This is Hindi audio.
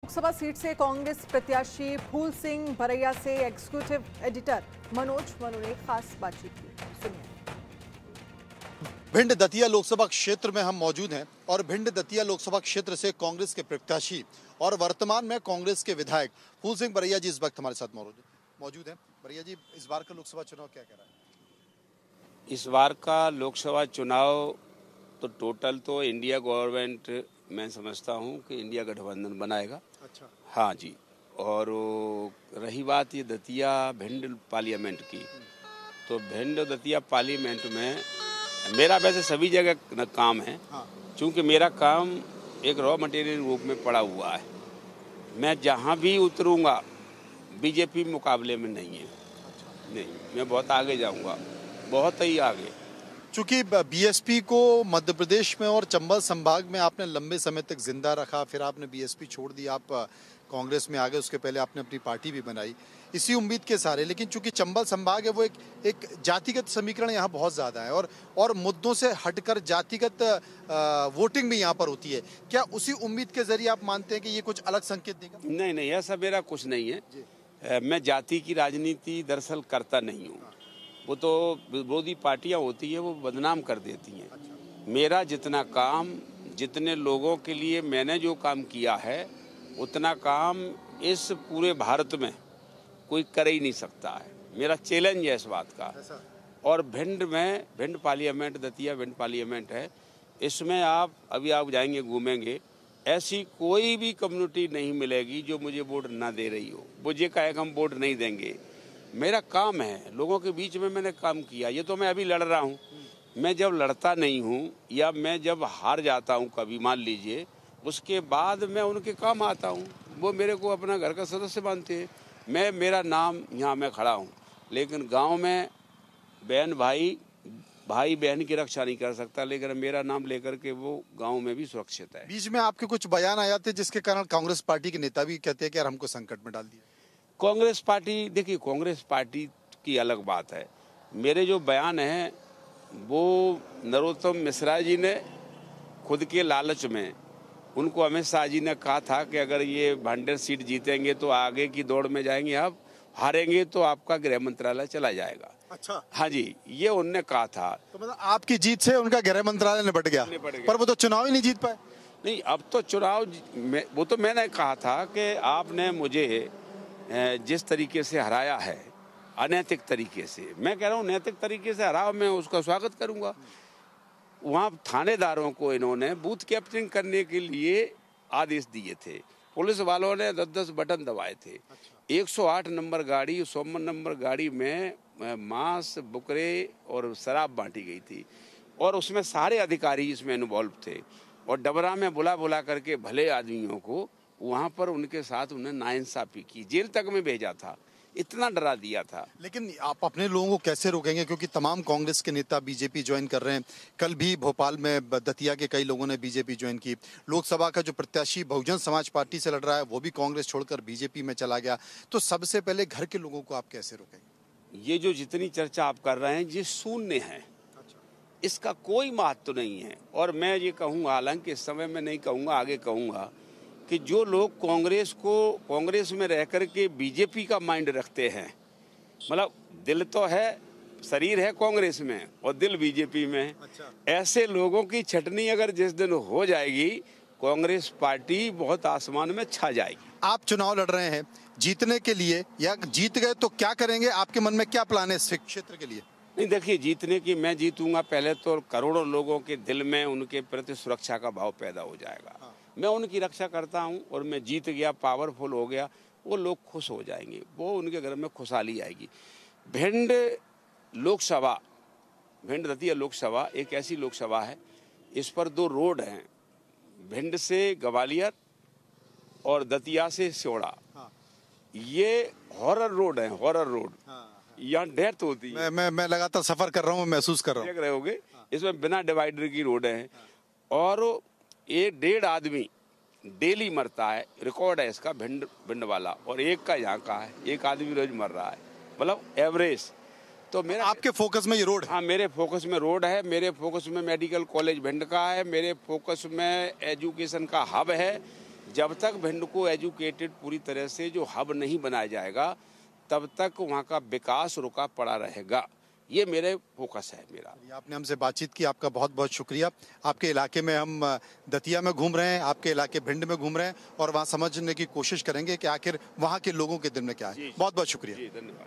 लोकसभा सीट से कांग्रेस प्रत्याशी फूल सिंह भरैया से एग्जीक्यूटिव एडिटर मनोज मनु ने खास बातचीत की। सुनिए। भिंड दतिया लोकसभा क्षेत्र में हम मौजूद हैं और भिंड दतिया लोकसभा क्षेत्र से कांग्रेस के प्रत्याशी और वर्तमान में कांग्रेस के विधायक फूल सिंह भरैया जी इस वक्त हमारे साथ मौजूद हैं। भरैया जी, इस बार का लोकसभा चुनाव क्या कह रहा है? इस बार का लोकसभा चुनाव तो टोटल तो इंडिया गवर्नमेंट मैं समझता हूं कि इंडिया गठबंधन बनाएगा। अच्छा। हाँ जी। और रही बात ये दतिया भिंड पार्लियामेंट की, तो भिंड दतिया पार्लियामेंट में मेरा वैसे सभी जगह काम है। हाँ। चूँकि मेरा काम एक रॉ मटेरियल रूप में पड़ा हुआ है, मैं जहाँ भी उतरूँगा बीजेपी मुकाबले में नहीं है। अच्छा। नहीं, मैं बहुत आगे जाऊँगा, बहुत ही आगे। चूंकि बीएसपी को मध्य प्रदेश में और चंबल संभाग में आपने लंबे समय तक जिंदा रखा, फिर आपने बीएसपी छोड़ दी, आप कांग्रेस में आ गए, उसके पहले आपने अपनी पार्टी भी बनाई इसी उम्मीद के सहारे। लेकिन चूंकि चंबल संभाग है वो एक जातिगत समीकरण यहाँ बहुत ज़्यादा है और मुद्दों से हटकर जातिगत वोटिंग भी यहाँ पर होती है। क्या उसी उम्मीद के जरिए आप मानते हैं कि ये कुछ अलग संकेत देगा? नहीं नहीं, ऐसा मेरा कुछ नहीं है। मैं जाति की राजनीति दरअसल करता नहीं हूँ। वो तो विरोधी पार्टियां होती है, वो बदनाम कर देती हैं। अच्छा। मेरा जितना काम, जितने लोगों के लिए मैंने जो काम किया है, उतना काम इस पूरे भारत में कोई कर ही नहीं सकता है। मेरा चैलेंज है इस बात का। और भिंड में, भिंड पार्लियामेंट, दतिया भिंड पार्लियामेंट है, इसमें आप जाएंगे, घूमेंगे, ऐसी कोई भी कम्युनिटी नहीं मिलेगी जो मुझे वोट ना दे रही हो। मुझे कहे हम वोट नहीं देंगे, मेरा काम है, लोगों के बीच में मैंने काम किया। ये तो मैं अभी लड़ रहा हूँ। मैं जब लड़ता नहीं हूँ या मैं जब हार जाता हूँ कभी, मान लीजिए, उसके बाद मैं उनके काम आता हूँ। वो मेरे को अपना घर का सदस्य मानते हैं। मेरा नाम यहाँ मैं खड़ा हूँ, लेकिन गांव में बहन भाई बहन की रक्षा नहीं कर सकता, लेकिन मेरा नाम लेकर के वो गांव में भी सुरक्षित है। बीच में आपके कुछ बयान आए थे जिसके कारण कांग्रेस पार्टी के नेता भी कहते हैं कि यार हमको संकट में डाल दिया। कांग्रेस पार्टी, देखिए, कांग्रेस पार्टी की अलग बात है। मेरे जो बयान हैं वो नरोत्तम मिश्रा जी ने खुद के लालच में, उनको अमित शाह जी ने कहा था कि अगर ये भांडेर सीट जीतेंगे तो आगे की दौड़ में जाएंगे, आप हारेंगे तो आपका गृह मंत्रालय चला जाएगा। अच्छा। हाँ जी, ये उनने कहा था। तो मतलब आपकी जीत से उनका गृह मंत्रालय निपट गया। पर वो तो चुनाव ही नहीं जीत पाए। नहीं, अब तो चुनाव वो तो मैंने कहा था कि आपने मुझे जिस तरीके से हराया है, अनैतिक तरीके से, मैं कह रहा हूँ नैतिक तरीके से हराओ, मैं उसका स्वागत करूँगा। वहाँ थानेदारों को इन्होंने बूथ कैप्चरिंग करने के लिए आदेश दिए थे, पुलिस वालों ने 10-10 बटन दबाए थे। अच्छा। 108 नंबर गाड़ी, 100 नंबर गाड़ी में मांस, बुकरे और शराब बांटी गई थी, और उसमें सारे अधिकारी इसमें इन्वॉल्व थे। और डबरा में बुला करके भले आदमियों को वहाँ पर उनके साथ उन्हें नाइंसाफी की, जेल तक में भेजा था, इतना डरा दिया था। लेकिन आप अपने लोगों को कैसे रोकेंगे, क्योंकि तमाम कांग्रेस के नेता बीजेपी ज्वाइन कर रहे हैं। कल भी भोपाल में दतिया के कई लोगों ने बीजेपी ज्वाइन की। लोकसभा का जो प्रत्याशी बहुजन समाज पार्टी से लड़ रहा है वो भी कांग्रेस छोड़कर बीजेपी में चला गया। तो सबसे पहले घर के लोगों को आप कैसे रोकेंगे? ये जो जितनी चर्चा आप कर रहे हैं ये शून्य है। अच्छा। इसका कोई महत्व नहीं है। और मैं ये कहूँगा, हालांकि इस समय में नहीं कहूँगा, आगे कहूँगा, कि जो लोग कांग्रेस में रह कर के बीजेपी का माइंड रखते हैं, मतलब दिल तो है, शरीर है कांग्रेस में और दिल बीजेपी में। अच्छा। ऐसे लोगों की छटनी अगर जिस दिन हो जाएगी, कांग्रेस पार्टी बहुत आसमान में छा जाएगी। आप चुनाव लड़ रहे हैं जीतने के लिए, या जीत गए तो क्या करेंगे? आपके मन में क्या प्लान है इस क्षेत्र के लिए? नहीं, देखिए, जीतने की, मैं जीतूंगा, पहले तो करोड़ों लोगों के दिल में उनके प्रति सुरक्षा का भाव पैदा हो जाएगा। हाँ। मैं उनकी रक्षा करता हूं, और मैं जीत गया, पावरफुल हो गया, वो लोग खुश हो जाएंगे, वो उनके घर में खुशहाली आएगी। भिंड लोकसभा, भिंड दतिया लोकसभा एक ऐसी लोकसभा है, इस पर 2 रोड हैं, भिंड से ग्वालियर और दतिया से सिवड़ा। हाँ। ये हॉरर रोड है, हॉरर रोड। हाँ। यहाँ डेथ होती है। मैं लगातार सफर कर रहा हूँ, महसूस कर रहा हूँ। देख रहे होगे। हाँ। इसमें बिना डिवाइडर की रोड है। हाँ। और 1.5 आदमी डेली मरता है, रिकॉर्ड है इसका, भिंड वाला, और एक का यहाँ का है, 1 आदमी रोज मर रहा है, मतलब एवरेज। तो मेरा, आपके फोकस में ये रोड? हाँ, मेरे फोकस में रोड है, मेरे फोकस में मेडिकल कॉलेज भिंड का है, मेरे फोकस में एजुकेशन का हब है, जब तक भिंड को एजुकेटेड पूरी तरह से जो हब नहीं बनाया जाएगा तब तक वहाँ का विकास रुका पड़ा रहेगा। ये मेरे फोकस है मेरा। आपने हमसे बातचीत की, आपका बहुत बहुत शुक्रिया। आपके इलाके में हम दतिया में घूम रहे हैं, आपके इलाके भिंड में घूम रहे हैं और वहाँ समझने की कोशिश करेंगे कि आखिर वहाँ के लोगों के दिल में क्या है। बहुत बहुत शुक्रिया। जी धन्यवाद।